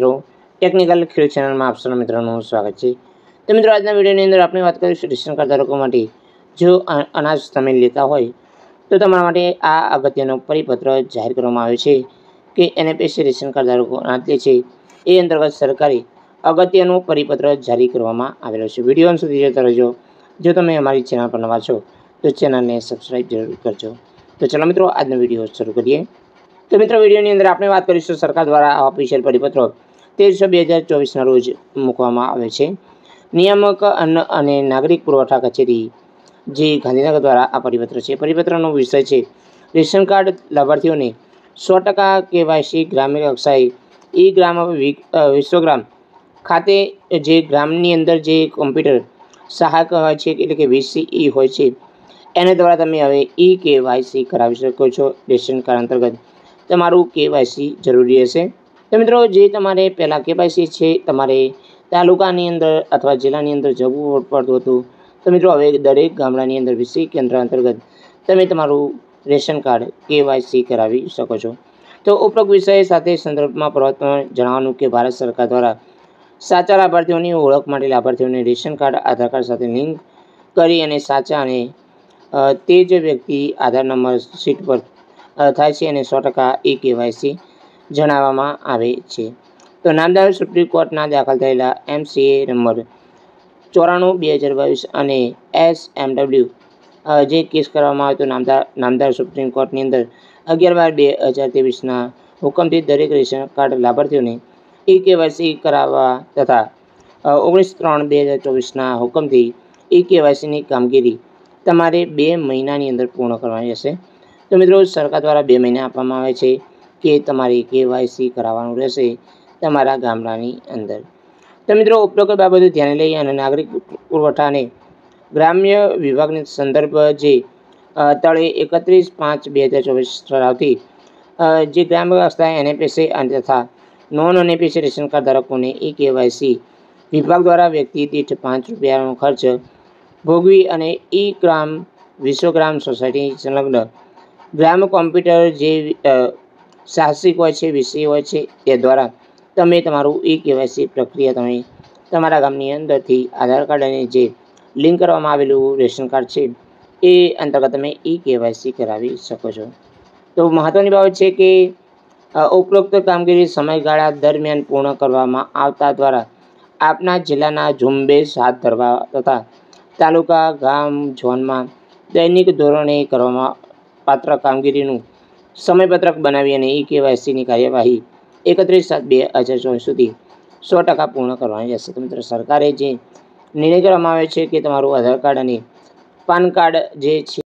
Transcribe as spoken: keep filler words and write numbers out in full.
મિત્રો, ટેકનિકલ ખેડૂત ચેનલમાં આપ સૌ મિત્રોનું સ્વાગત છે। તો મિત્રો, આજના વિડીયોની અંદર આપણે વાત કરીશું રેશન કાર્ડ ધારકો માટે જો અનાજ તમે લેતા હોય તો તમારા માટે આ અગત્યનો પરિપત્ર જાહેર કરવામાં આવ્યો છે કે એનએપીએસસી રેશન કાર્ડ ધારકો અનાજ લે છે એ અંતર્ગત સરકારી અગત્યનો પરિપત્ર જારી કરવામાં આવેલો છે। વિડીયો અંત સુધી જોતા રહેજો। જો તમે અમારી ચેનલ પર નવા છો તો ચેનલને સબસ્ક્રાઈબ જરૂર કરજો। તો ચલો મિત્રો, આજનો વિડીયો શરૂ કરીએ। તો મિત્રો, વિડીયોની અંદર આપણે વાત કરીશું સરકાર દ્વારા ઓફિશિયલ પરિપત્રો તેર છ બે હજાર ચોવીસના રોજ મૂકવામાં આવે છે। નિયામક અન્ન અને નાગરિક પુરવઠા કચેરી જે ગાંધીનગર દ્વારા આ પરિપત્ર છે। પરિપત્રનો વિષય છે રેશન કાર્ડ લાભાર્થીઓને સો ટકા કેવાયસી ગ્રામ્ય કક્ષાએ ઈ ગ્રામ વિશ્વગ્રામ ખાતે જે ગ્રામની અંદર જે કોમ્પ્યુટર સહાયક હોય છે એટલે કે વીસીઈ હોય છે એના દ્વારા તમે હવે ઈ કેવાયસી કરાવી શકો છો। રેશન કાર્ડ અંતર્ગત તમારું કેવાયસી જરૂરી હશે। તો મિત્રો, જે તમારે પહેલાં કેવાયસી છે તમારે તાલુકાની અંદર અથવા જિલ્લાની અંદર જવું પડતું હતું, તો મિત્રો હવે દરેક ગામડાની અંદર વીસી કેન્દ્ર અંતર્ગત તમે તમારું રેશન કાર્ડ કેવાયસી કરાવી શકો છો। તો ઉપરોક્ત વિષય સાથે સંદર્ભમાં પ્રવર્તમાં જણાવવાનું કે ભારત સરકાર દ્વારા સાચા લાભાર્થીઓની ઓળખ માટે લાભાર્થીઓને રેશન કાર્ડ આધાર કાર્ડ સાથે લિંક કરી અને સાચા અને તે જ વ્યક્તિ આધાર નંબર શીટ પર થાય છે અને સો ટકા ઈ કેવાયસી જણાવવામાં આવે છે। તો નામદાર સુપ્રીમ કોર્ટના દાખલ થયેલા એમસીએ નંબર ચોરાણું બે હજાર બાવીસ અને S M W J case કરવામાં આવ્યો હતો નામદાર નામદાર સુપ્રીમ કોર્ટની અંદર અગિયાર બાર બે હજાર ત્રેવીસના હુકમથી દરેક રેશન કાર્ડ લાભાર્થીઓને ઈ કેવાયસી કરાવવા તથા ઓગણીસ ત્રણ બે હજાર ચોવીસના હુકમથી ઈ કેવાયસીની કામગીરી તમારે બે મહિનાની અંદર પૂર્ણ કરવાની હશે। તો મિત્રો, સરકાર દ્વારા બે મહિના આપવામાં આવે છે કે તમારે કેવાયસી કરાવવાનું રહેશે તમારા ગામડાની અંદર। તો મિત્રો, ઉપરોક્ત બાબતો ધ્યાને લઈ અને નાગરિક પુરવઠા અને ગ્રામ્ય વિભાગની સંદર્ભ જે તળે એકત્રીસ પાંચ બે હજાર ચોવીસ ઠરાવથી જે ગ્રામ્ય કક્ષાએ એનએપીએસસી તથા નોન એનએપીએસસી રેશન કાર્ડ ધારકોને ઈ કેવાયસી વિભાગ દ્વારા વ્યક્તિ દીઠ પાંચ રૂપિયાનો ખર્ચ ભોગવી અને ઈ ગ્રામ વિશ્વગ્રામ સોસાયટી સંલગ્ન ગ્રામ કોમ્પ્યુટર જે સાહસિક હોય છે વીસી હોય છે તે દ્વારા તમે તમારું ઈ કેવાયસી પ્રક્રિયા તમે તમારા ગામની અંદરથી આધાર કાર્ડ અને જે લિંક કરવામાં આવેલું રેશન કાર્ડ છે એ અંતર્ગત તમે ઈ કેવાયસી કરાવી શકો છો। તો મહત્ત્વની બાબત છે કે ઉપરોક્ત કામગીરી સમયગાળા દરમિયાન પૂર્ણ કરવામાં આવતા દ્વારા આપના જિલ્લાના ઝુંબેશ હાથ ધરવા તથા તાલુકા ગામ ઝોનમાં દૈનિક ધોરણે કરવામાં પાત્ર કામગીરીનું સમયપત્રક બનાવી અને ઈ કેવાયસીની કાર્યવાહી એકત્રીસ સાત બે હજાર ચોવીસ સુધી સો ટકા પૂર્ણ કરવાની રહેશે। તો મિત્રો, સરકારે જે નિર્ણય કરવામાં આવ્યો છે કે તમારું આધાર કાર્ડ અને પાન કાર્ડ જે છે